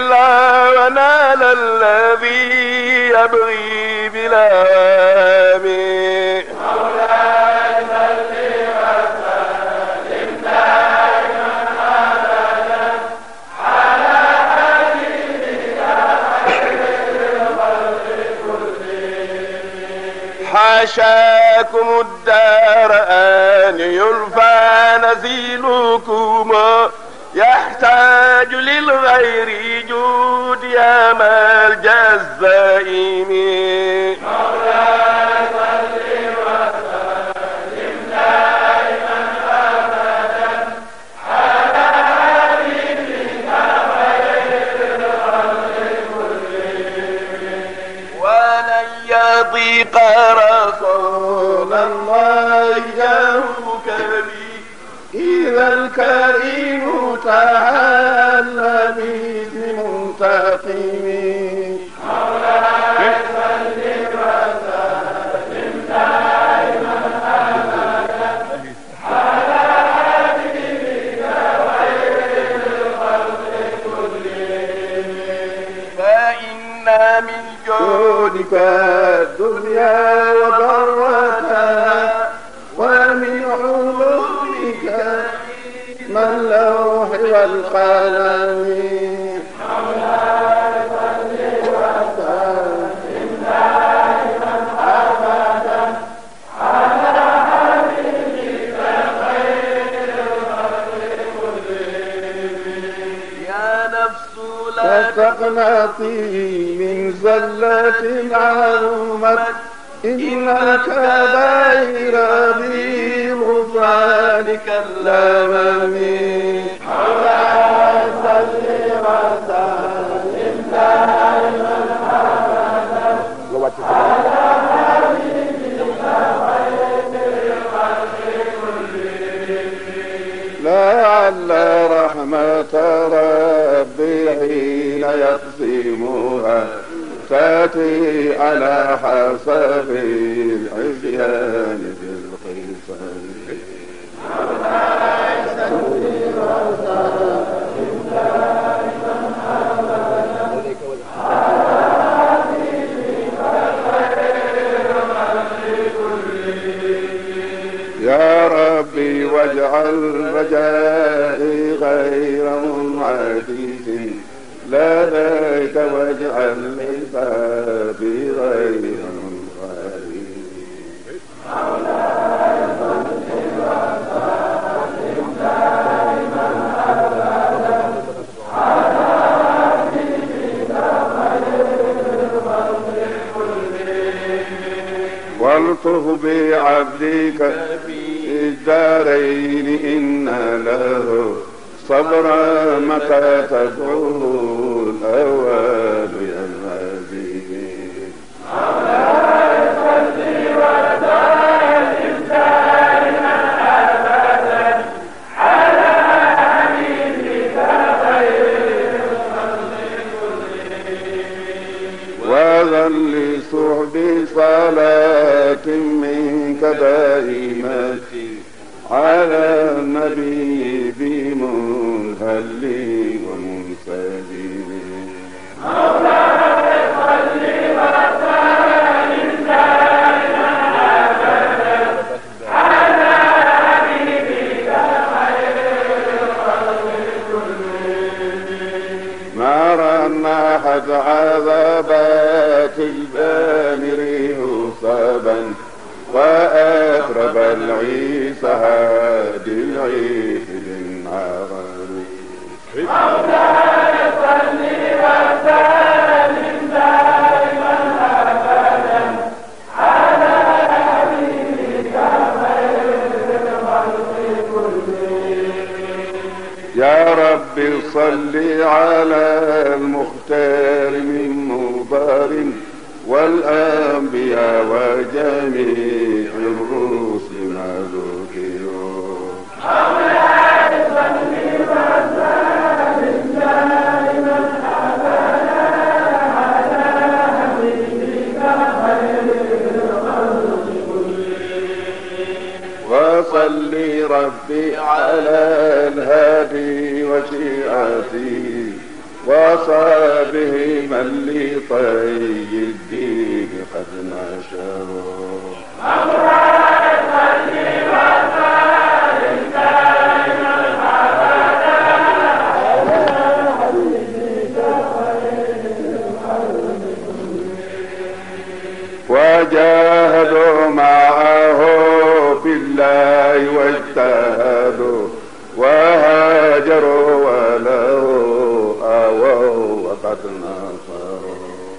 لا ونال الذي يبغي بلا آمين. مولاي صل وسلم دائما أبدا على حبيبك خير الخلق كلهم. حاشاكم الدار أن يرفع نزيلكم يحتاج للغير جود يا ملجأ الزائمين. مولاي صل وسلم دائما أبدا على حبيبك خير الخلق كلهم. ولن يضيق رسول الله جاهك بي إذا الكريم تعالى باسم منتقم. مولاي صل وسلم دائما أبدا على حبيبك خير الخلق كلهم. فإن من جودك الدنيا وضرتها ومن علومك من اللوح والقلم. مولاي صل وسلم دائما أبدا على حبيبك خير الخلق كلهم. يا نفس لا تقنطي من زلة عظمت إن الكبائر بغفران كالأمم. مولاي صل وسلم دائما أبدا على حبيبك خير الخلق كلهم. لعل رحمة ربي حين يقسمها تأتي على حسب العصيان في القسم. مولاي صل وسلم دائما أبدا على حبيبك خير الخلق كلهم. يا ربي واجعل رجائي غير منعكس لديك واجعل حسابي غير منغري. مولاي صل وسلم دائما أبدا على حبيبك خير الخلق كلهم. والطف بعبدك في الدارين إن له صبر متى تدعوه الأواب يا العزيز. مولاي صل وسلم دائما أبدا على حبيبك خير الخلق كلهم. وظل صحب صلاة منك دائمة على النبي بمنهل ومنسجم. مولاي صل وسلم دائما أبدا على حبيبك خير الخلق كلهم. ما رنحت عذابات البامر صبا وأقرب العيسى هادي العيش للعربي. مولاي صل وسلم دائما أبدا على حبيبك خير الخلق كلهم. يا رب صل على المختار من مضار والأنبياء وجميع الرسل ما ذكروا. مولاي صل وسلم دائما أبدا على حبيبك خير الخلق كلهم. وصل ربي على الهادي وشيعته وصابه من لطي الدين قد نشروا. وجاهدوا معه في الله واجتهدوا وهاجروا وله آووا وقد نصروا.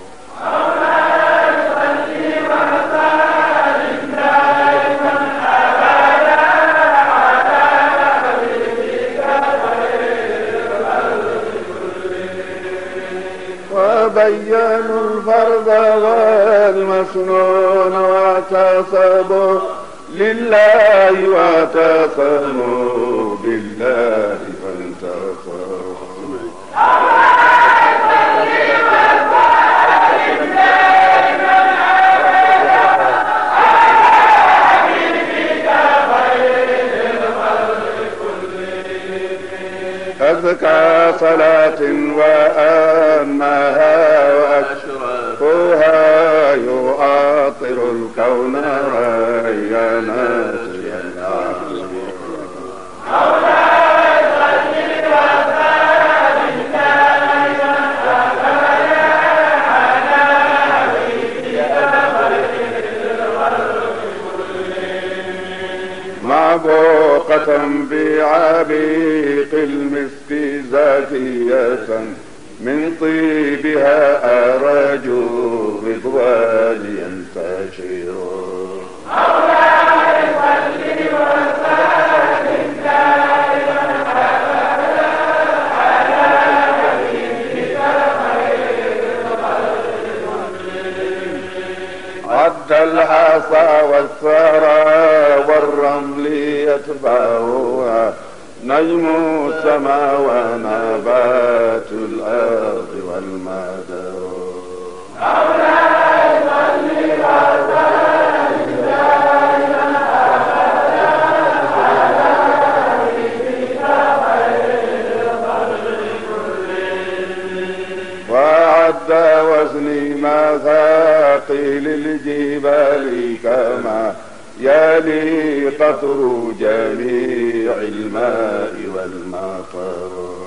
وبينوا الفرض والمسنون واعتصموا لله واعتصموا بالله فانتصروا. أزكى صلاة وأنها وأشرفها يعاطر الكون ريانات معبوقة بعبيق المسك زاكية من طيبها أرجو رضوان ينتشر. عد الحصى والثرى والرمل يتبعها نجم السماء ونبات الأرض والمدر. وعد وزني مثاقيل الجبال كما يلي قطر جميع الماء والمطر.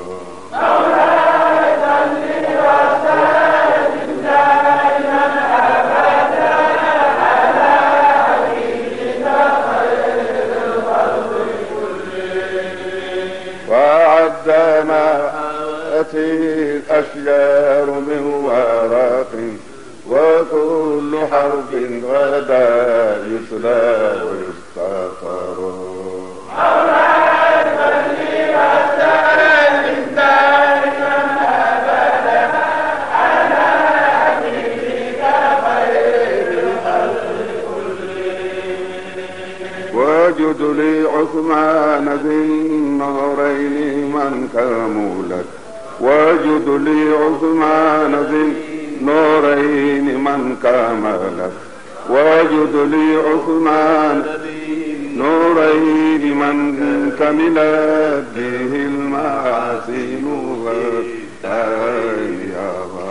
وعد ما أتي الأشجار من ورق وكل حرف غدا يتلى ويستطر. وجد لعثمان ذي النهرين من كملت وجد لعثمان ذي نورين من كملت وجد لعثمان نورين من كملت به المحاسن والتهيا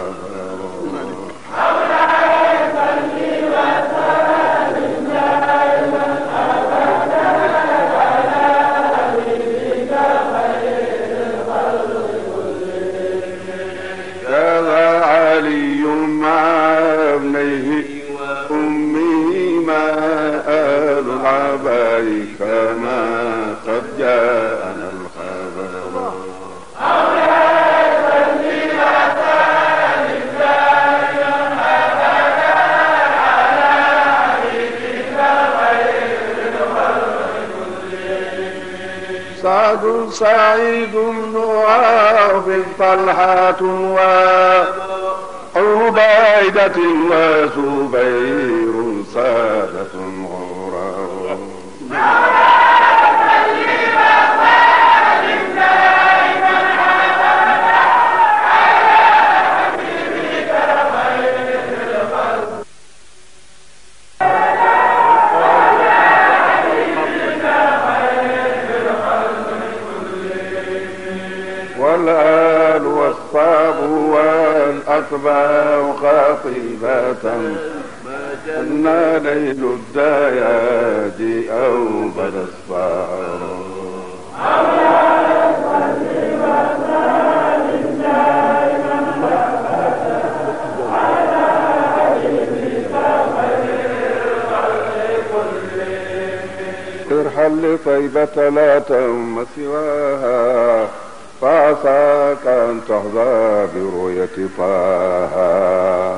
كما قد جاءنا الخبر. سعد سعيد بن عوف طلحة وعبيدة وزبير سادة غرر. والآل والصحب الفوق طيبة أن ليل الدياج أو بدا الصار ارحل لطيبة لا تم سواها فعساك أن تحظى برؤية طه.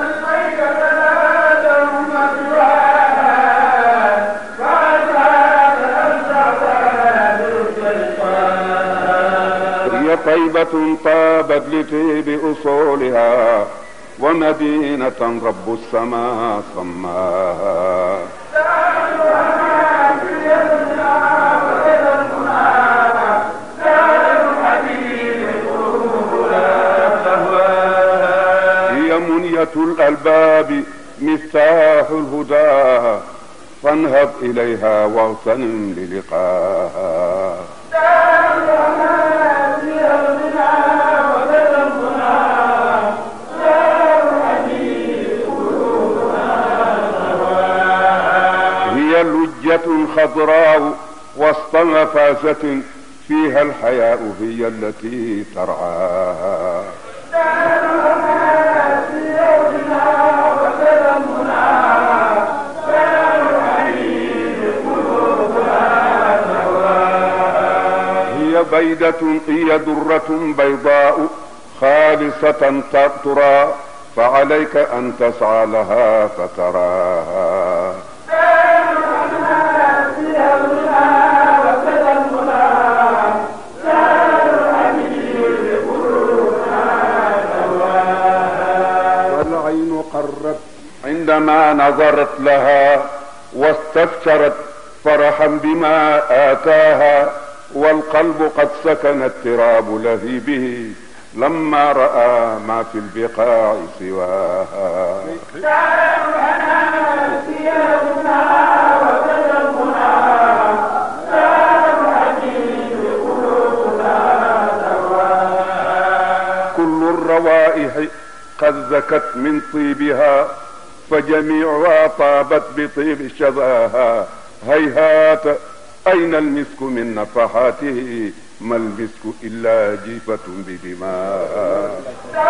هي طيبة طابت لطيب أصولها ومدينة رب السماء سماها. الألباب مفتاح الهدى فانهب إليها واغتنم للقاها. هي لجة خضراء وسط مفازة فيها الحياء هي التي ترعاها. هي بيدة هي درة بيضاء خالصة ترى فعليك أن تسعى لها فتراها. والعين قرت عندما نظرت لها واستبشرت فرحا بما آتاها والقلب قد سكن اضطراب لهيبه لما رأى ما في البقاع سواها. كل الروائح قد زكت من طيبها فجميعها طابت بطيب شذاها. هيهات أين المسك من نفحاته ما المسك إلا جيفة بدماء.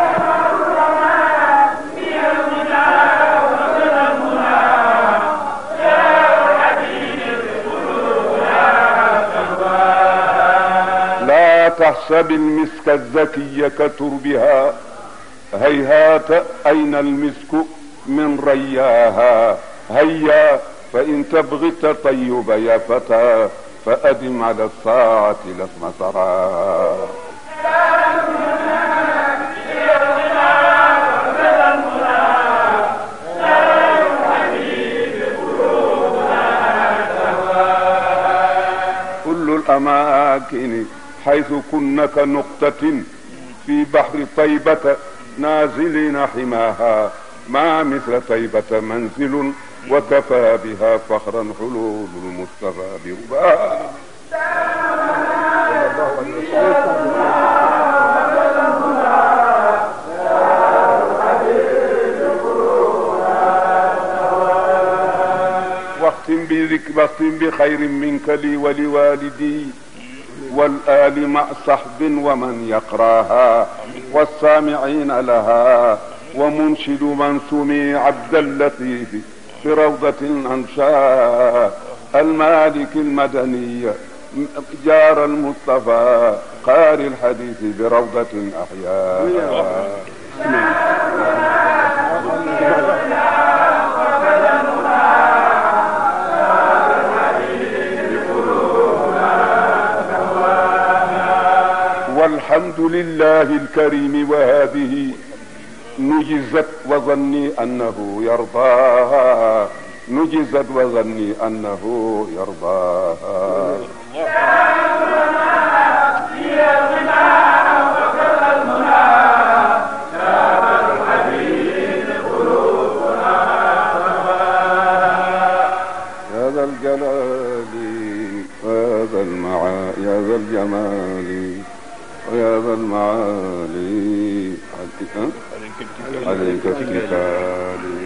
لا تحسب المسك الزكي كتربها هيهات أين المسك من رياها. هيا فإن تبغي التطيب يا فتى فأدم على الساعة لسم ترى. كل الأماكن حيث كن كنقطة في بحر طيبة نازلين حماها ما مثل طيبة منزل وكفى بها فخرا حلول المصطفى برباها. واختم بخير منك لي ولوالدي والآل مع صحب ومن يقراها والسامعين لها ومنشد من سمي عبد اللطيف في روضة أنشاء المالك المدني جار المصطفى قاري الحديث بروضة أحياء. والحمد لله الكريم وهذه نجزت وظني أنه يرضاها. نجزت وظني أنه يرضاها. يا ذا الجلال يا ذا الجمال ويا ذا المعالي عليك اتكالي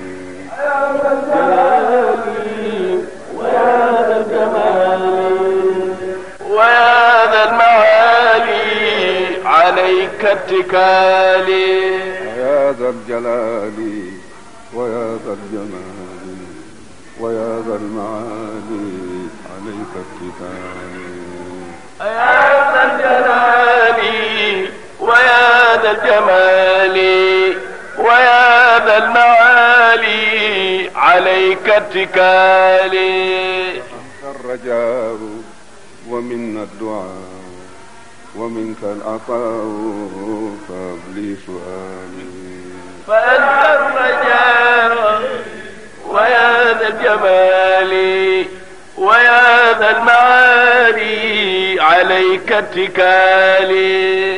ويا ذا الجمال ويا ذا المعالي عليك اتكالي يا ذا الجلال ويا ذا الجمال ويا ذا المعالي عليك اتكالي يا ذا الجلال ويا ذا الجمال ويا ذا المعالي عليك اتكالي الرجاء ومنا الدعاء ومنك العطاء فابلي سؤالي فأنت الرجاء ويا ذا الجمال ويا ذا المعالي عليك اتكالي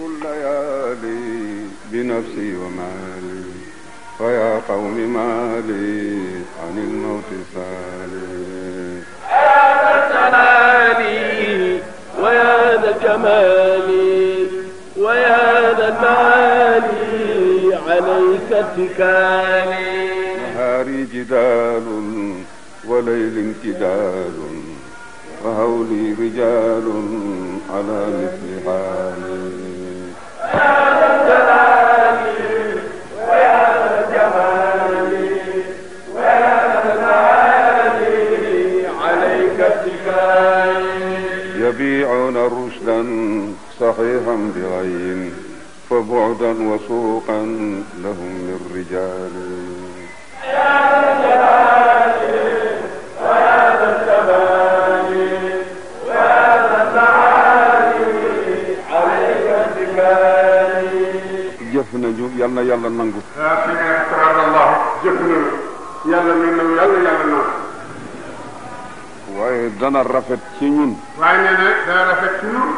الليالي بنفسي ومالي ويا قوم مالي عن الموت سالي يا ذا الجلال ويا ذا الجمال ويا ذا المعالي عليك اتكالي نهاري جدال وليل جدال وهولي رجال على مثل حالي يا ذا الجلال ويا ذا الجمال ويا ذا المعالي عليك اتكالي يبيعون رشدا صحيحا بغي فبعدا وسوقا لهم من رجال يا ذا الجلال ويا ذا الجمال ويا ذا المعالي عليك اتكالي jëf nañu yal na yàlla nangu fi ne tabarakallahu jëf nañu yàlla mi nangu yàlla nangu waaye dana rafet ci ñun waaye nee na dana rafet ci ñun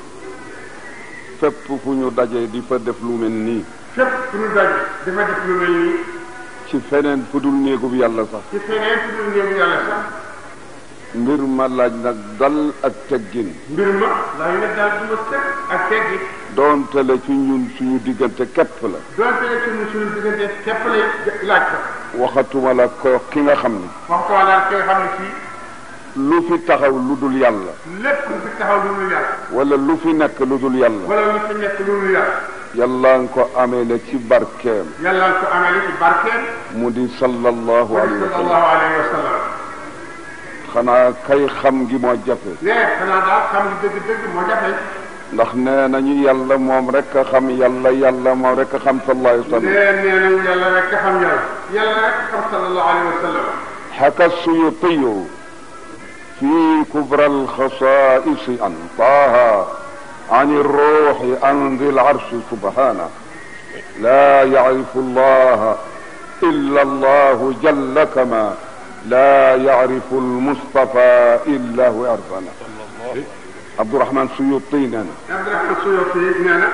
fépp fu ñu dajee di fa def lu mel nii fépp fu ñu daj dafa def lu mel nii ci feneen fu dul néegub yàlla sax ci feneen fu dul néegu yàlla sax mbir ma laaj nag dal ak teggin mbir ma laaj na daal du ma teg ak teggi doonte la ci ñun suñu diggante képp la doonte la ci ñun suñu diggante képp lay laaj ko waxatuma la ko ki nga xam ne wax ko walaal ki nga xam ne fii lu fi taxaw lu dul yàlla lépp lu fi taxaw lu dul yàlla wala lu fi nekk lu dul yàlla wala lu fi nekk lu dul yàlla yàlla nga ko amee la ci barkeem yàlla ko amee ci barkeem mu di sallallahu alayhi wa sallam sallallahu alayhi wa sallam xanaa kay xam gi moo jafe ne xanaa daal xam gi dëgg-dëgg moo jafe ndax nee nañu yàlla moom rek a xam yàlla yàlla moom rek a xam sallallahu alayhi wa sallam nee nañu yàlla rek a xam yàlla yàlla rek a xam sallallahu alayhi wa sallam حكى السيوطي في كبرى الخصائص عن طه عن الروح عن ذي العرش سبحانه لا يعرف الله إلا الله جل كما لا يعرف المصطفى إلا هو يعرفنا عبد الرحمن السيوطي نانا عبد الرحمن السيوطي نانا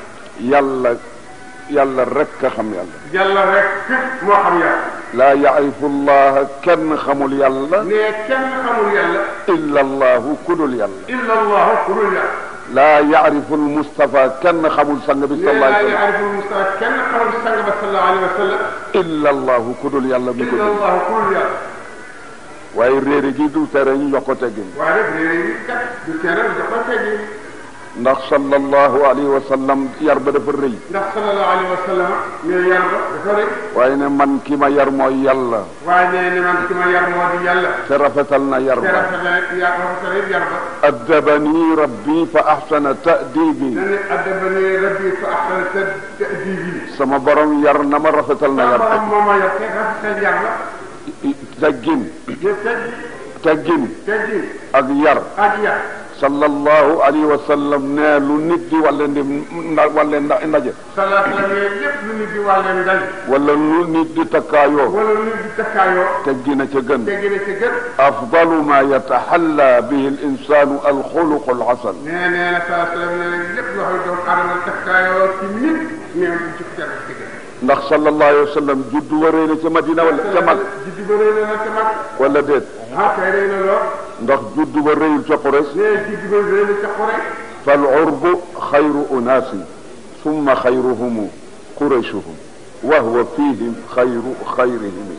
يلا رك خم يلا رك مو خم يلا لا يعرف الله كن خمول يلا ne kenn xamul yàlla إلا الله كل يلا إلا الله كل yàlla لا يعرف المصطفى كن خمول سنگ بي صلى الله عليه وسلم لا يعرف المصطفى kenn xamul sang ba sallallahu alayhi wa sallam إلا الله كل يلا بي إلا الله كل yàlla waaye réere gi du tere ñu yokk ko teggin waaye nag réere yi kat du tere ñu ko teggin ndax sallallahu alayhi wa sallam yar ba dafa rëy ndax sallallahu alayhi wa sallam ne yar ba dafa rëy waaye ne man ki ma yar mooy yàlla waaye nee ne man ki ma yar moo di yàlla te rafetal na yar te ba rafetal yar ba addabani rabbi fa ahsana ta'dibi ne addabani rabbi fa ahsana ta'dibi sama borom yar na ma rafetal na yar borom moo ma yor te rafetal yar ba teggin teggin ak yar ak yar sallallahu alayhi wa sallam ne lu nit di wàlle ndaje salaatu la ne lépp lu nit di wàlle ndaje wala lu nit di takkaayoo wala lu nit di takkaayoo teggina ca gën teggina ca gën afdalu ma yataxalla bihi al insanu al xuluq al hasan nee na salaatu la ne lépp loo xam ne doomu aadama takkaayoo ci nit nee na ci ca ndax sallallahu alayhi wa sallam juddu wa rëy na ca Madina wala ca mag juddu ba rëy na ca mag wala déet kay rëy na lool ndax juddu ba rëyul ca Quraysh juddu ba rëy na ca Quraysh fal urbu xayru unaasi summa xayruhumu قريشهم وهو فيهم خير خيرهم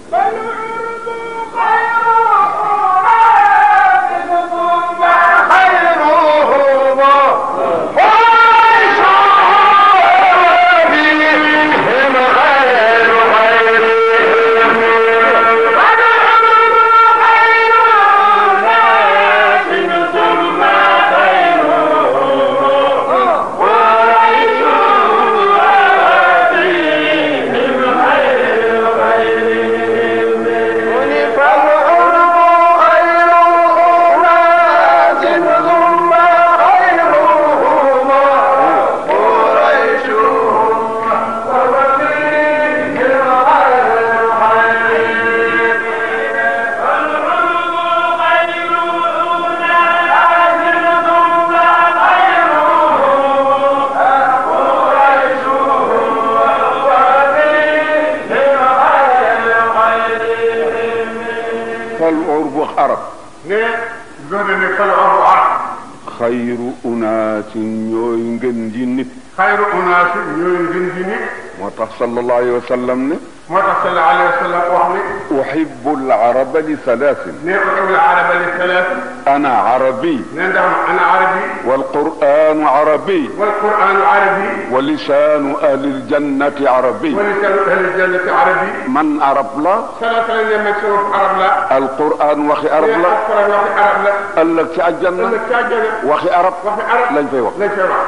xayru unaasin ñooy ngën ji nit. xayru unaasin ñooy ngën ji nit. moo tax sallallahu alayhi wa sallam ne. moo tax sallallahu alayhi wa sallam wax ne. uhibbu al-araba li salaasin. nee uhibbu al-araba li salaasin. ana arabi. nee ndax ana arabi. wal qur'aanu arabi. wal qur'aanu arabi. wa lisaanu ahli al-jannati arabi. wa lisaanu ahli al-jannati arabi. man arab la. sallallahu alayhi wa sallam arab la. alqur'aan waxi arab la. alqur'aan waxi arab la. ëllëg ci àjjana. ëllëg ci àjjana. waxi arab. waxi arab lañ fay wax. lañ fay wax.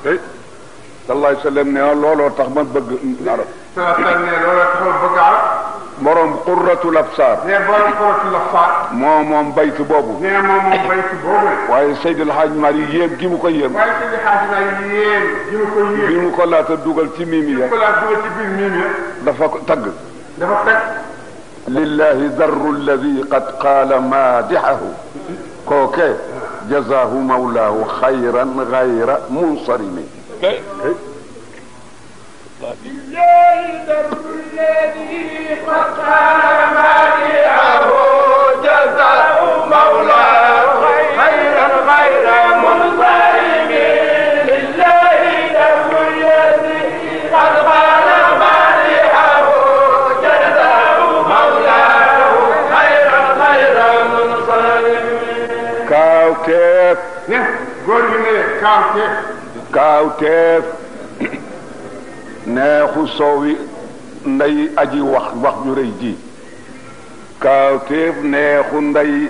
sallallahu alayhi wa sallam ne looloo tax ma bëgg arab. sallallahu alayhi wa sallam ne looloo tax ma bëgg arab. borom qurratul absaar. nee borom qurratul absaar. moom baytu boobu. nee moom baytu boobu. waaye Seydil Hadj Mari yéem gi mu ko yéem. waaye Seydil Hadj Mari yéem gi mu ko yéem. bi mu ko laata dugal ci miimi ya. bi mu ko laata dugal ci biir miimi ya. dafa ko tagg. dafa tagg. lillahi darru alladi qad qaala maadixahu. kooke jazaahu mawlaahu xayran gayra munsarimi. لله در الذي قد قال مادحه جزاء مولاه خيرا غير منصرم لله در الذي قد قال مادحه جزاء مولاه خيرا غير منصرم kaawteef. ne góor gi ne kaawteef. kaawteef. neexu soowi nday aji wax ju rëy ji. kaawteef neexu nday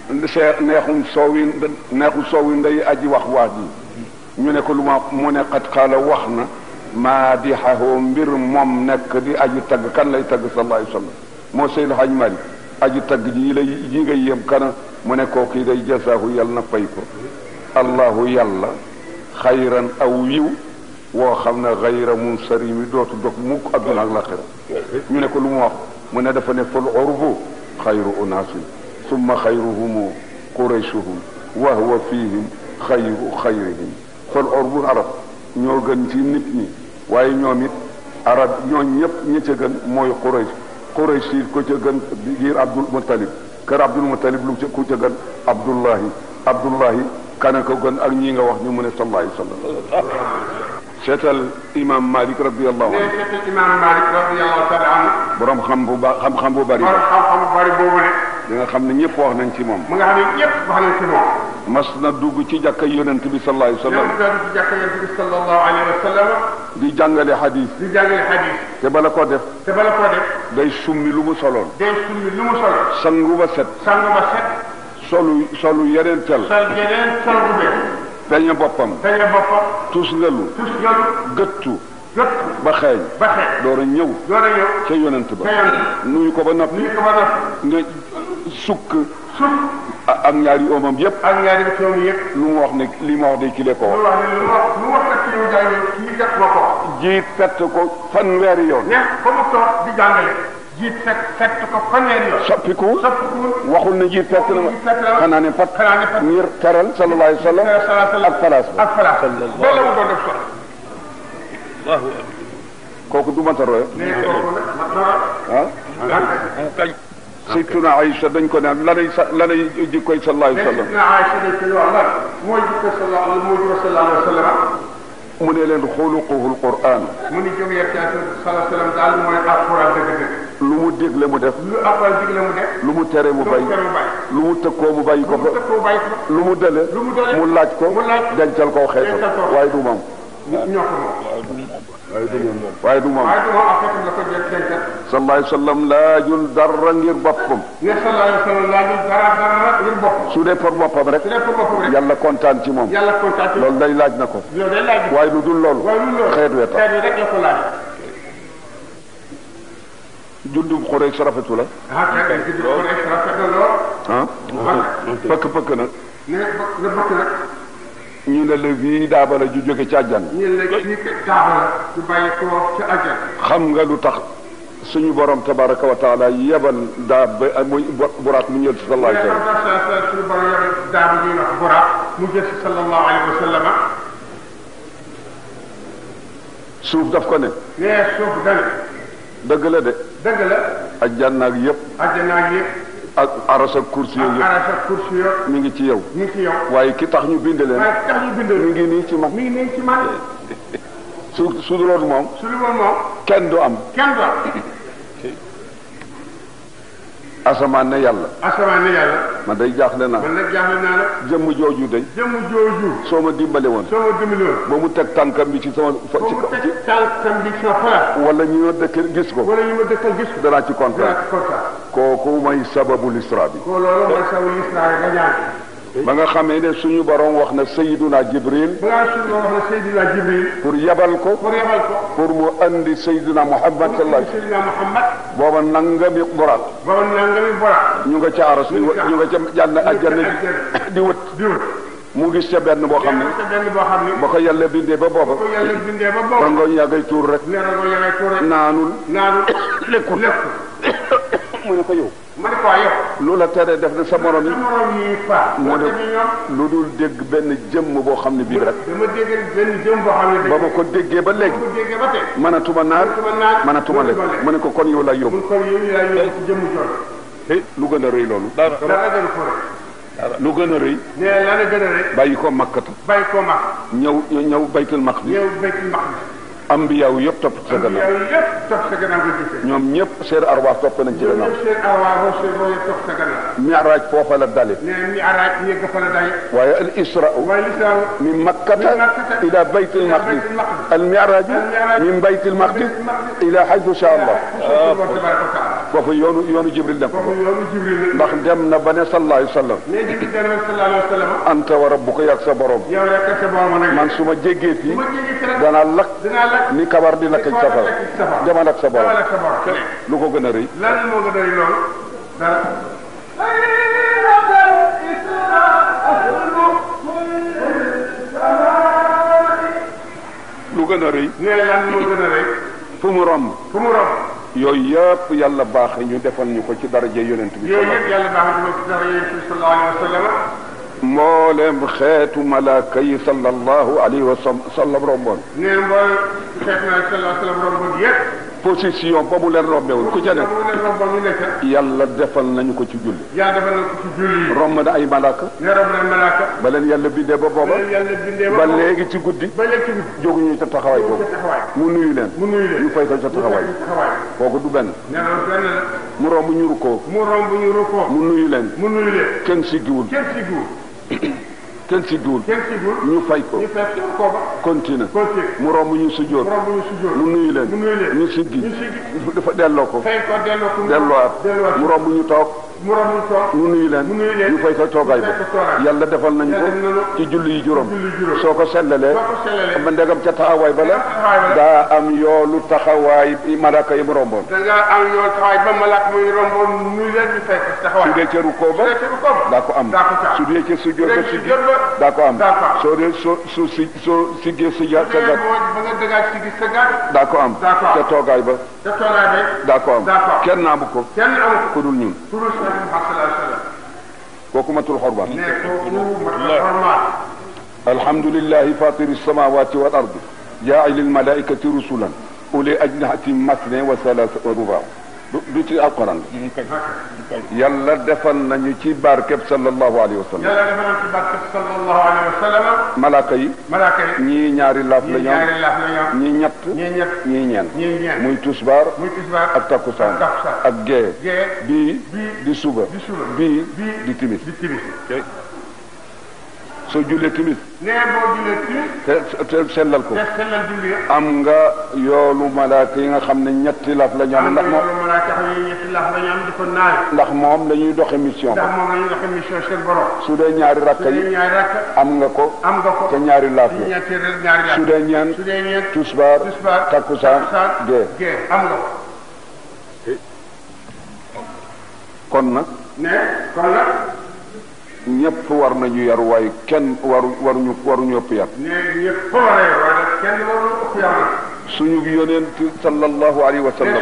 neexu soowi nday aji wax ji. ñu ne ko lu ma mu ne xat xaala wax na maadixahoo mbir moom nekk di aji tagg kan lay tagg sallallahu alayhi wa sallam moo Seydou Hadj Malick aji tagg ji nga yem kana mu ne koo kii day jasaahu yàlla na fay ko allahu yàlla xayran aw yiw woo xam ne xayra munsarimi dootu dog mukk adduna ak laxira ñu ne ko lu mu wax mu ne dafa ne fal urbu xayru unaasin summa xayruhumu quraychuhum wa huwa fihim xayru xayrihim fal urbu arab ñoo gën ci nit ñi waaye ñoom it arab ñooñ ñëpp ñi ca gën mooy quraysh quraysh it ko ca gën giir abdul muttalib kër abdul muttalib lu ku ca gën abdullahi kana ko gën ak ñii nga wax ñu mu ne sallallahu alayhi wa sallam seetal imam Malik radiyallahu anhu. seetal imam Malik radiyallahu taala anhu. borom xam-xam bu bari. borom xam-xam bu bari boobu ne. di nga xam ne ñëpp wax nañ ci moom. mu nga xam ne ñëpp wax nañ ci moom. mas na dugg ci jàkka yonent bi sallallahu alayhi wa sallam. ci jàkka yonent bi sallallahu alayhi wa sallam. di jàngale hadis. di jàngale hadis. te bala ko def. day summi lu mu soloon. sangu ba set. solu yeneen tel. sol bu bees. peñe boppam. tus ngelu. gëttu. ba xeeñ. door a ñëw. ca yonent ba. nuyu ko ba noppi. nga sukk. ak ñaari oomam yëpp. lu mu wax ne li ma wax de kile ko wax. lu wax nag kii jaay kii gat ma ko. jiit fett ko fanweeri yoon. fa mu toog di jàngale. jiit fett ko fanweeri yoon. soppiku waxul ne jiit fett na ma xanaa ne pat ngir teral sallallahu alayhi wa sallam ak falaas ba la mu doon def sax. kooku du mata royo. Sayyiduna Aïcha dañ ko naan lanay jikkoy sallallahu alayhi wa sallam. Sayyiduna Aïcha dañ ko wax lan mooy jikkoy sallallahu alayhi wa sallam. mu ne leen xuluquhu alquran mu ni jóg yegg sallallahu alayhi wa sallam daal mooy alquran dëgg-dëgg. lu mu dégle mu def lu alquran digle mu def. lu mu tere mu bàyyi lu mu tëkkoo mu bàyyi ko fa lu mu dële mu laaj ko dencal ko xeetam waaye du moom ñoo ko moom. waaye du moom affaire la ko dencal. sallallahu alayhi wa sallam laajul dara ngir boppam ne sallallahu alayhi wa sallam laajul dara ngir boppam. su dee pour boppam rek yàlla kontaan ci moom yàlla kontaan ci loolu day laaj na ko loolu day laaj waaye lu dul loolu xeet wee tax rek la ko laaj. jundum xuree sa rafetu la pëkk nag ñu ne la fii daaba la ju jóge ci àjjan xam nga lu tax suñu borom tabaraka wa taala yebal daab ba muy buraat mu ñëw si sallallahu alayhi wa sallam suñu borom yebal daaba ñuy wax buraat mu jël si sallallahu alayhi wa sallam suuf daf ko ne suuf dane dëgg la de dëgg la ajjanaag yëpp ak aras ak kursi yëpp mi ngi ci yow waaye ki tax ñu bind leen mi ngi nii ci man su duloon moom kenn du am asamaan ne yàlla man day jaaxle naa jëmm jooju day soo ma dimbale woon ba mu teg tànkam bi ci sama wala ñu ma dëkk gis ko danaa ci kontaan kooku may sababul isra bi ba nga xamee ne suñu borom wax na Seydina Jibril pour yabal ko pour mu andi Seydina Muhammad sallallahu alayhi wasallam booba nangami boraat ñu nga ca aras ñu nga ca jànn àjjana di wët mu gis ca benn boo xam ne ba ko yàlla bindee ba booba rangoñ yaa ngay tuur rek naanul lekkul mu ne ko yow lu la tere def na sa morom yi mu ne lu dul dégg benn jëmm boo xam ne bii rek ba ma ko déggee ba léegi mënatuma naan mënatuma lekk mu ne ko kon yow laa yóbbu lu gën a rëy loolu lu gën a rëy bàyyi ko makkata ñëw baytul maqdis ambiyaaw yëpp topp sa gannaaw ñoom ñëpp seen arwaax topp nañ ci gannaaw mi'raaj foofa la dale waaye al isra min makkata ila bayt al maqdis al mi'raaj min bayt al maqdis ila haythu sha Allah foofu yoonu jibril dem ndax dem na ba ne sallallahu alayhi wa sallam anta wa rabbuka yak sa borom man su ma jéggee fii danaa lakk ni kabar di lakk ci safara demal ak sa borom lu ko gën a rëy lu gën a rëy fu mu romb yooyu yëpp yàlla baaxe ñu defal ñu ko ci daraja yonent bi sallallahu alayhi wa sallam mboolem xeetu malaaka yi sallallahu alayhi wa sallam romboon position ba mu leen rombewul ku ca nekk yàlla defal nañu ko ci julli romb na ay malaaka ba leen yàlla bindee ba booba ba léegi ci guddi jóguñu ca taxawaay boobu mu nuyu leen ñu fay ko ca taxawaay kooku du benn mu romb ñu rukkoo mu nuyu leen kenn siggiwul ñu fay ko continue mu romb ñu sujjóot mu nuyu leen ñu siggi dafa delloo ko delluwaat mu romb ñu toog mu nuyu leen ñu fay ko toogaay ba yàlla defal nañu ko ci julli yi juróom soo ko sellalee ba ndegam ca taxawaay ba la daa am yoolu taxawaay malaka yi mu romboon su dee ca rukkoo ba daa ko am su dee ca sujjóot ba siggi daa ko am soo dee soo siggee siga sagat daa ko am ca toogaay ba daa ko am kenn amu ko ku dul ñun kooku matul xormaan alhamdulillahi fatiri samawati wal ardi jaa'ili almalaikati rusulan uli ajnihatin masne wa salasa wa ruba du ci alquran yàlla defal nañu ci barkeb sallallahu alayhi wa sallam yàlla defal nañu ci barkeb sallallahu alayhi wa sallam malaaka yi ñii ñaari laaf la ñoom ñii ñett ñii ñeent muy tusbaar ak takkusaan ak gee bii di suba bii di timis soo jullee timis boo jullee timis te sellal ko te sellal julli am nga yoolu malaaka yi nga xam ne ñetti laaf la ñu am ndax moom malaaka yi ñetti laaf la ñu am di ko naaj ndax moom la ñuy doxe mission ndax moom la ñuy doxe mission seen borom su dee ñaari rakka yi am nga ko te ñaari laaf la su dee ñeent tusbaar takkusaan gee am nga ko kon nag ñëpp war nañu yar waaye kenn waruñu ëpp yar ñëpp war a yar waaye kenn waruñu ëpp yar suñu yonent sallallahu alayhi wa sallam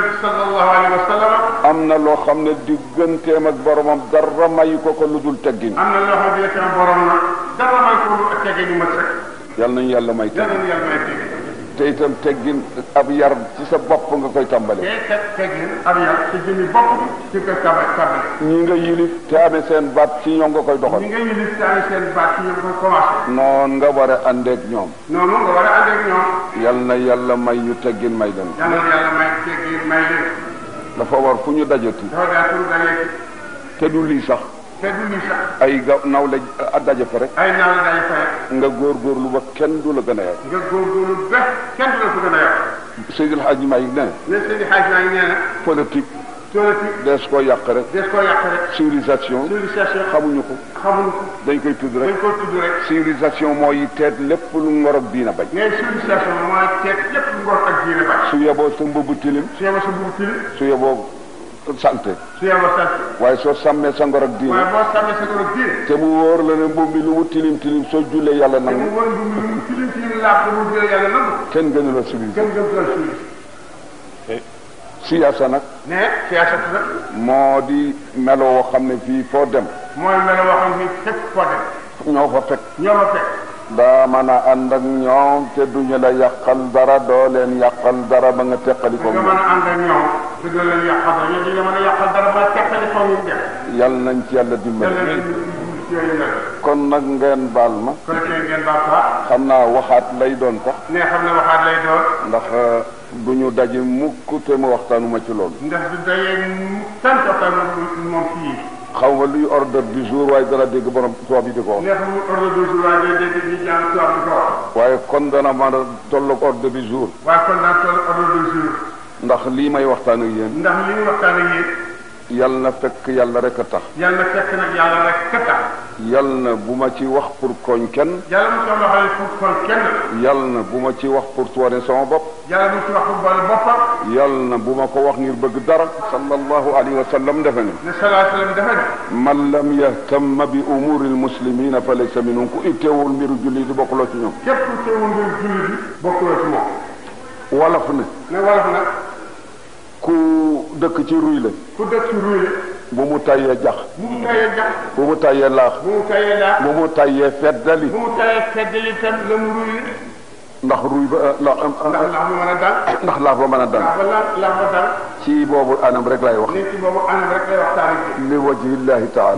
am na loo xam ne digganteem ak boromam dara mayu ko lu dul teggin am na loo xam ne digganteem borom nag dara mayu ko lu dul teggin yu mat rek yal nañu yàlla may teggin te itam teggin ab yar ci sa bopp nga koy tàmbale teggin ab yar ci jëmmi bopp ci koy tàmbale ñi nga yilif te amee seen baat ci ñoom nga koy doxal ñi nga yilif te amee seen baat ci ñoom nga koy commencé noonu nga war a àndeeg ñoom yal na yàlla may ñu teggin may leen dafa war fu ñu dajati te du lii sax ay naw la daje fa rek nga góorgóorlu ba kenn du la gën a yar Seydil Hadji Malick nee na politique dees koo yàq rek civilisation xamuñu ko dañ koy tudd rek civilisation mooy teet lépp lu ngor ak diina bañ su yeboo sa mbubu tilim su yeboo salte waaye soo sàmmee sa ngor ak diine te mu wóor la ne mbubb mi lu mu tilim tilim soo jullee yàlla nangu kenn gënu la civilisé siyaasa nag moo di melo woo xam ne fii foo dem ñoo fa fekk daa mën a ànd ak ñoom te duñu la yàqal dara doo leen yàqal dara ba nga teqali ko yal nañ ci yàlla dimbali kon nag ngeen baal ma xam naa waxaat lay doon sax ndax du ñu daje mukk te mu waxtaanuma ci loolu xaw ma luy ordre du jour waaye dana dégg borom tubaab yi di ko wax waaye kon dana mën a tolloog ordre du jour ndax lii may waxtaan ak yéen yal na fekk yàlla rek a tax yal na bu ma ci wax pour koñ kenn yal na bu ma ci wax pour wane sama bopp yal na bu ma ko wax ngir bëgg dara sallallahu alayhi wa sallam defe ni man lam yahtamma bi umuri almuslimina fa laysa minhum ku itteewul mbiru julli di bokkuloo ci ñoom wolof ne ku dëkk ci ruy la bu mu tàyyee jax bu mu tàyyee laax bu mu tàyyee feddali tam la mu ruy ndax ruy ba ndax laax ba mën a dal ci boobu anam rek lay wax li wajhillahi taala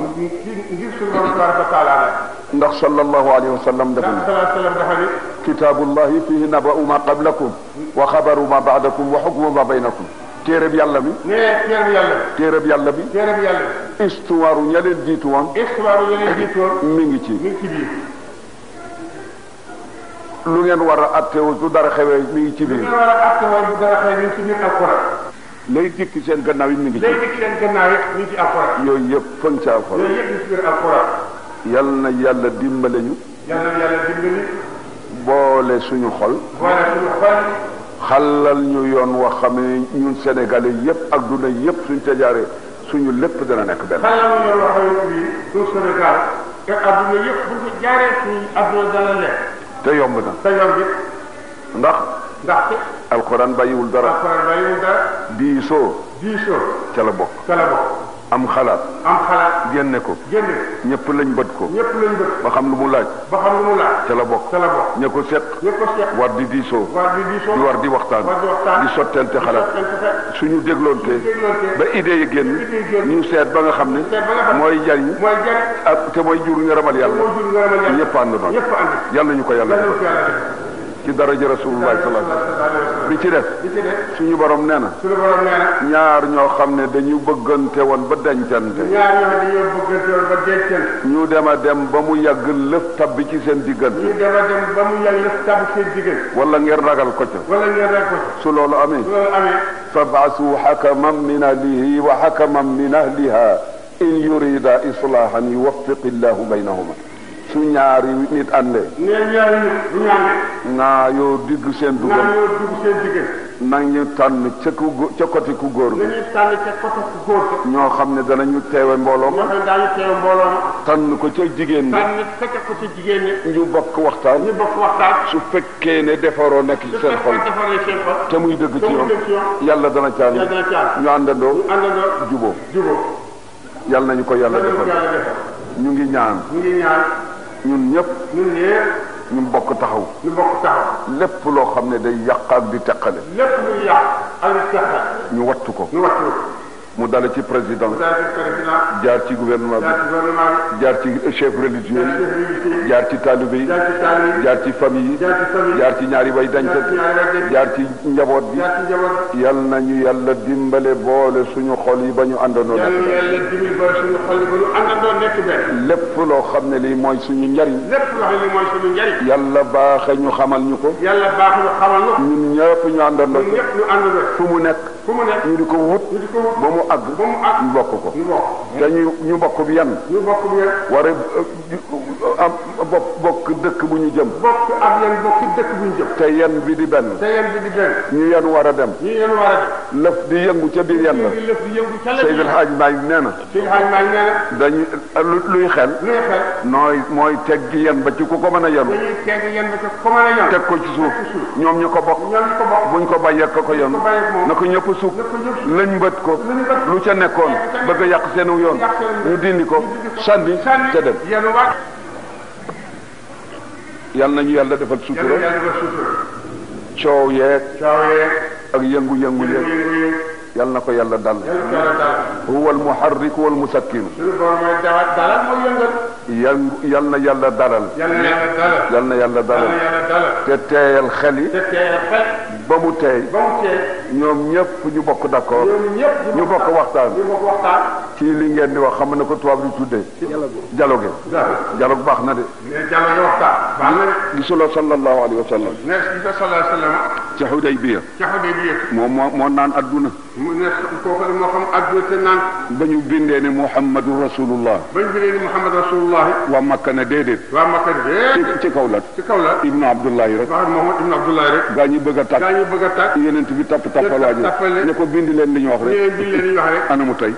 ndax sallallahu alayhi wa sallam dafa ni kitaabullahi fihi naba'u ma qablakum wa xabaru ma ba'dakum wa hukmu ma baynakum téereb yàlla bi téereb yàlla bi histoire ña leen jiitu woon mi ngi ci biir lu ngeen war a attewoo su dara xewee mi ngi ci biir lay dikk seen gannaaw yi mi ngi ci yooyu yëpp fën ci alxuraan yal na yàlla dimbale ñu boole suñu xol xalal ñu yoon wax xam ne ñun sénégalais yëpp ak duna yëpp suñ ca jaaree suñu lépp dana nekk benn. xalal ñu yoon wax ne suñu Sénégal te adduna yëpp bu ñu jaaree suñu adduna dana lekk. te yomb na. ndaxte. alxuraan bàyyiwul dara. diisoo. ca la bokk. am xalaat génne ko ñëpp lañ bët ko ba xam lu mu laaj ca la bokk ña ko seq war di diisoo di war di waxtaan di sottente xalaat suñu dégloonte ba idée yi génn ñu seet ba nga xam ne mooy jariñ ak te mooy jur ngërëmal yàlla ñëpp ànd noonu yàlla ñu ko yàlla ci daraja rasulullah sallallahu alaihi wasallam bi ci def suñu borom nee na ñaar ñoo xam ne dañu bëggante woon ba dencante ñu dem a dem ba mu yàgg lëf tabbi ci seen diggante wala ngeen ragal ko ca su loolu amee fab'asu hakaman min ahlihi wa hakaman min ahliha in yurida islahan yuwaffiq illahu baynahuma su ñaari nit àndee naa yoo digg seen dugal nañu tànn ca côté ku góor ga ñoo xam ne danañu teewe mbooloo ma tànn ko ca jigéen ñi ñu bokk waxtaan su fekkee ne defaroo nekk ci seen xol te muy dëgg ci ñoom yàlla dana caan ñu àndandoo juboo yàlla nañu ko yàlla defal ñu ngi ñaan ñun ñëpp ñu bokk taxaw lépp loo xam ne day yàq ak di teqale ñu wattu ko mu dale ci président jaar ci gouvernement bi jaar ci chef religieux yi jaar ci taalibe yi jaar ci famille yi jaar ci ñaari way dañkat jaar ci njaboot bi yal nañu yàlla dimbale boole suñu xol yi ba ñu àndandoo nekk lépp loo xam ne lii mooy suñu njariñ yàlla baaxe ñu xamal ñu ko ñun ñëpp ñu àndandoo fu mu nekk ñu di ko wut ba mu àgg ñu bokk ko te ñu bokk bi yan war a bokk dëkk bu ñu jëm te yan bi di benn ñu yan war a dem lëf di yëngu ca biir yan la Seydil Hadj Malick nee na dañu luy xel mooy teggi yan ba ci ku ko mën a yanu teg ko ci suuf ñoom ñu ko bokk buñ ko bàyyee ko yanu na ko ñëpp suuf lañ bët ko lu ca nekkoon bëgg a yàq seenu yoon ñu dindi ko sànni te dem yal nañu yàlla defal sutura coow yeeg ak yëngu-yëngu yeeg yal na ko yàlla dal huwa al muharrik wal musakkin yal na yàlla dalal yal na yàlla dalal te teeyal xel yi ba mu teey ñoom ñëpp ñu bokk d'accord ñu bokk waxtaan ci li ngeen di wax xam na ko tubaab di tuddee dialogue baax na de gisuloo sallallahu alayhi wa sallam ca Hudaybiya moo naan adduna ba ñu bindee ne Muhammadu Rasulullah waa Makka ne déedéet ci kaw la Ibnu Abdullahi rek gaa ñi bëgg a tàkk yonent bi tappal waaji ne ko bind leen li ñu wax rek anamu tey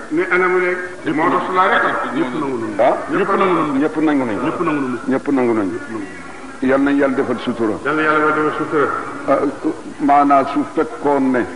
ñëpp nangu nañu yal nañ yàlla defal sutura maanaam su fekkoon ne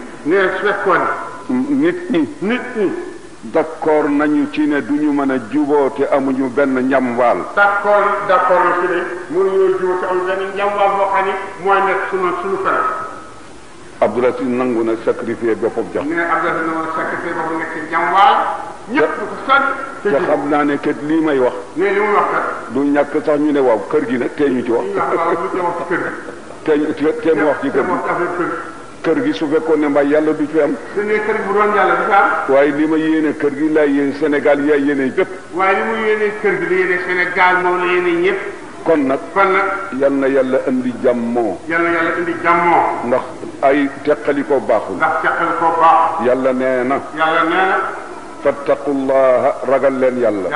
nit ñi d'accord nañu ci ne duñu mën a juboo te amuñu benn njamwaal d'accord na ci ne mënuñoo juboo te amuñu benn njamwaal boo xam ne mooy nekk suñu fere Abdoulaye Sy nangu na sacrifier boppam jam Abdoulaye nangu na sacrifier boppam nekk njamwaal ñëpp ko sant te xam naa ne kat lii may wax li muy wax kat du ñàkk sax ñu ne waaw kër gi nag tee ñu ci wax tee mu wax ci kër gi kër gi su fekkoon ne mbay yàlla du fi am su ne kër gi bu doon yàlla du fi am waaye li ma yéene kër gi laa yéene Sénégal yaay yéene bépp waaye li mu yéene kër gi la yéene Sénégal moom la yéene ñëpp kon nag yal na yàlla indi jàmmoo ndax ay teqalikoo baaxul yàlla nee na fattaqullaha ragal leen yàlla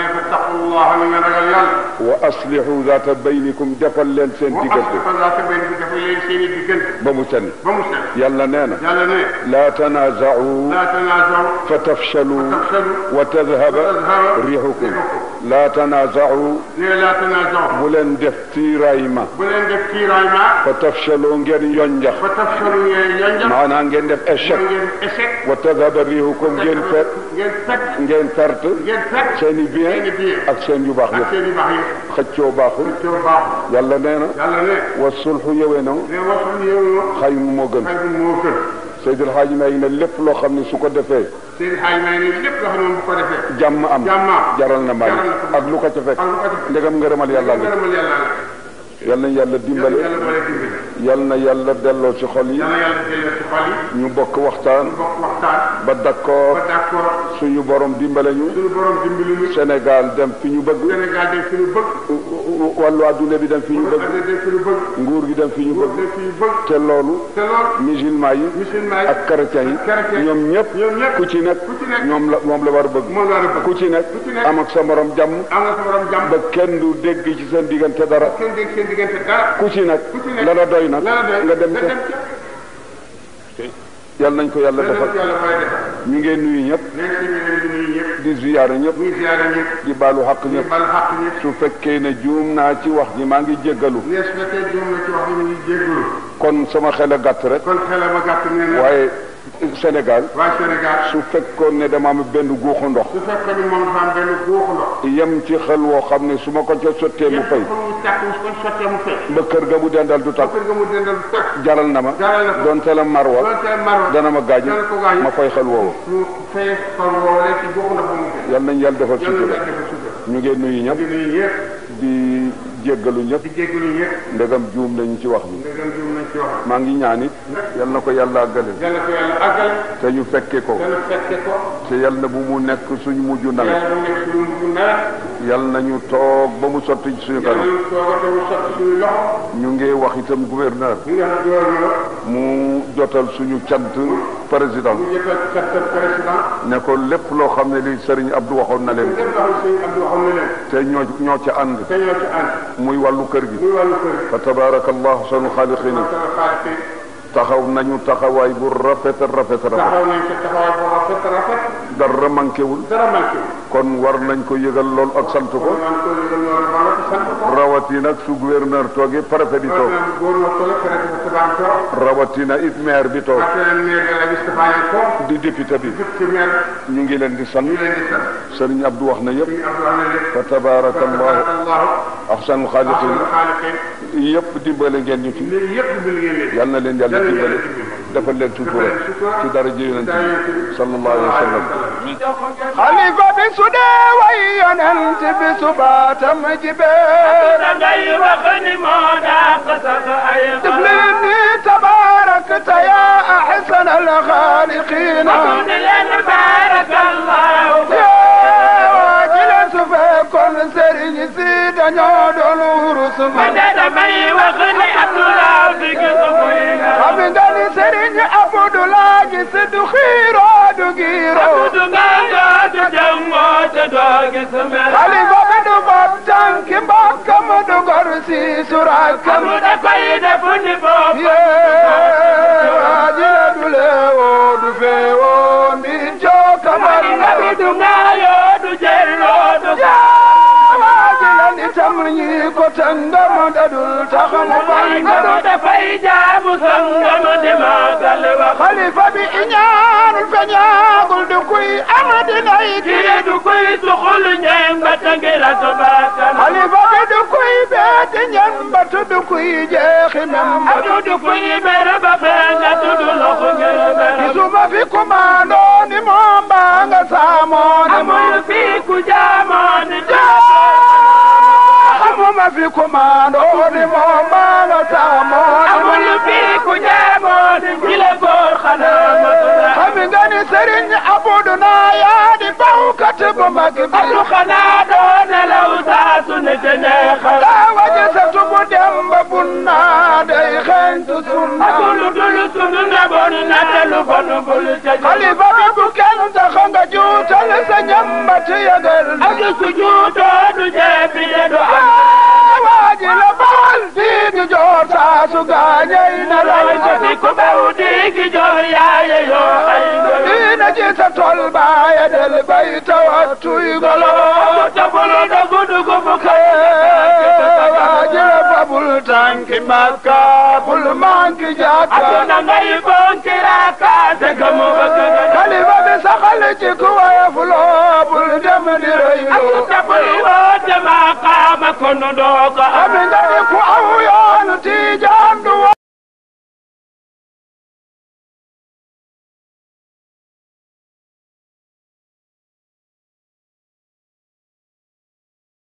wa aslihu zaata baynikum defal leen seen diggante ba mu sen yàlla nee na laa tanaaza'u fa tafshalu wa tadhhaba riihukum laa tanaaza'u nee laa tanaazaw bu leen def tiiraay ma bu leen def kiiraay ma fa tafshalu ngeen yonjax fa tafshalu ngeen yonjax maanaam ngeen def échec ngeen échec wa tadhaba riihukum ngeen ngeen perte seen i bien ak seen yu baax ak yëpp seen yu baax yëpp xëccoo baaxul xëccoo baaxul yàlla nee na yàlla ne wa sulhu yëwénoo ne waxul yow xayru moo gën xayru moo gën Seydil Hadji May ne lépp loo xam ne su ko defee seen xaaj may ne lépp loo xam ne bu ko defee jàmm am jaral na Mali ak lu ko ca fekk ak lu ko ca fekk ndegam ngërëmal yàlla la ngërëmal yàlla la yal na yàlla dimbale yàlla boole dimbale yal na yàlla delloo ci xol yi yàlla yàlla delloo ci xol yi ñu bokk waxtaan bokk waxtaan ba d'accord ba d'accord suñu borom dimbale ñu suñu borom dimbali ñu Sénégal dem fi ñu bëgg Sénégal dem fi ñu bëgg wàllu adduna bi dem fi ñu bëgg dem fi ñu bëgg nguur gi dem fi ñu dem bëgg fi ñu bëgg te loolu te loolu musulman yi musulman yi ak chrétien yi ñoom ñëpp ku ci nekk ñoom la moom la war a bëgg moom la war a bëgg ku ci nekk am ak sa morom jàmm am nga sa borom jàmm ba kenn du dégg ci seen diggante dara kenn dégg seen diggante dara ku ci nekk la la doy nag nga dem ca yal nañ ko yàlla defal ñu ngeen nuyu ñëpp di ziyaare ñëpp di baalu xaq ñëpp su fekkee ne juum naa ci wax ji maa ngi jéggalu kon sama xel a gàtt rek waaye Sénégal su fekkoon ne dama am benn guuxu ndox yem ci xel woo xam ne su ma ko ca sottee mu fay ba kër ga mu dendal du takk jaral na ma doonte la marwa dana ma gaañ ma fay xel woowu yal nañ yàlla defal sutura ñu ngeen nuyu ñëpp di jéggalu ñëpp ndegam juum nañu ci wax bi maa ngi ñaan it yal na ko yàlla àggale te ñu fekke ko te yal na bu mu nekk suñu mujj nawet yal nañu toog ba mu sotti ci suñu kanam ñu ngi wax itam gouverneur mu jotal suñu cant président ne ko lépp loo xam ne li Serigne Abdou waxoon na leen te ñoo ca ànd muy wàllu kër gi fa tabarakallahu ahsanul xaaliqiin taxaw nañu taxawaay bu rafet dara manqué wul kon war nañ ko yëgal lool ak sant ko rawatina ak su gouverneur toogee préfet bi toog rawatina it maire bi toog di député bi ñu ngi leen di sant Serigne Abdou wax na yëpp fa tabarakallahu ahsanul xaaliqiin yëpp dimbale ngeen ñu ci yal na leen yàlla dimbale defal leen sutura ci dara ji yonent bi sallallahu alayhi wa sallam xalifa bi su dee way yonent bi subaatam jibee ngay wax ni moo dàq sax ay def leen ni tabaarakta yaa ahsan al xaaliqiin leen baarakallahu waajileen su fekkoon sëriñ si dañoo doon wurus ma damay wax ni Abdoulaye fi gis xam nga ni sëriñ Abdoulaye gis du xiiroo du giiroo xalifa bi du bopp tànki mbokkam du gor si surakam da koy def ni bopp waajile du leewoo du feewoo mbir jookamal bi du ngaayoo du jelloo du waajile ni tam ñi ko tëngam dadul tax mu bangam dafay jaamu sangam di magal wa xalifa bi iñaanul feñaagul du kuy amadinay kii du kuy suxul ñembat ngir asubaatam xalifa bi du kuy beeti ñembat du kuy jeexi membat du kuy mer ba fenga tudu loxo ngir mer gisuma fi kumaandoo ni moom baa nga saamoo ni amul fi ku jaamoo ni amuma fi kumaandoo ni moom baa nga saamoo amul fi ku jaamoo ni gila góor xanaa xam nga ni Serigne Abdou naa yaa di bawkat bu mag bi Abdou xanaa doon nelaw saa su ne te neexal daa waje sa tubu dem ba bunna day xeeñtu sunna lu dul sunna bon na te lu bon bul ca xalifa bi bu kenn tax nga juutal sa ñambat yëgal ak su juutoo du jeebi de du waaji la bawal diigi joor saa su gaañay na lay fi ku bew diigi joor yaaye yoo ay diina ji sa tol baaya del bay tawattuy golo tabul dogu dugu bu kay waajal babul tànki Makka bul manki jàkka aduna ngay bonki raaka te gamu bëgg xalifa bi saxal ci ku wayefuloo bul dem di rëyloo tabul woote maqaama kon doo ko am nga ku aw